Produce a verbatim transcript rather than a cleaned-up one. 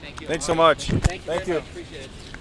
Thank you. Thanks so much. Thank you. Thank you. Much. Appreciate it.